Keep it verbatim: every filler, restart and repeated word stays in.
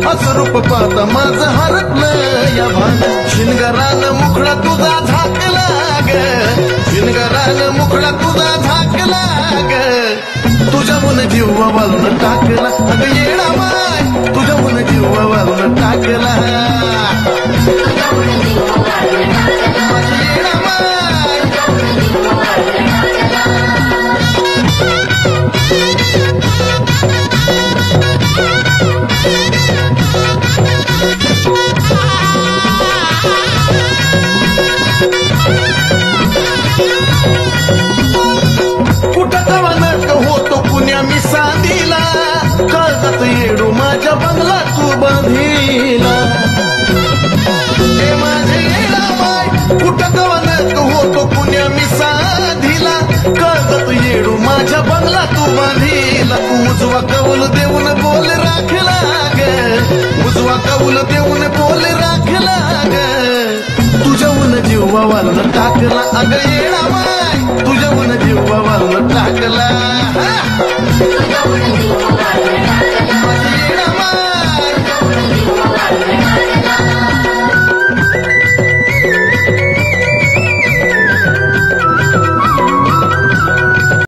रूपाचं रूप पाहता माझं हरपलं या भान शिनगारानं मुखडा तुझा झाकला ग शिनगारानं मुखडा तुझा झाकला ग तुझ्याहून जीव वाळून टाकला अग येडा माय तुझ्याहून जीव वाळून टाकला येडा माय कुठं कवानक होतो पुण्या मी सांदिला काळजात येडू माझ्या बंगला तू बांधिला हे माझे येडा माय कुठं कवानक होतो पुण्या मी सांदिला काळजात येडू माझ्या बंगला तू बांधिला तू उजवा कौल देऊन बोल राखला ग उजवा कौल देऊन बोल राखला ग तुझ्याहून जीव वाळून टाकला अग येडा माय तुझ्याहून जीव